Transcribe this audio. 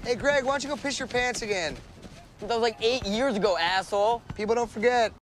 Hey, Greg, why don't you go piss your pants again? That was like 8 years ago, asshole. People don't forget.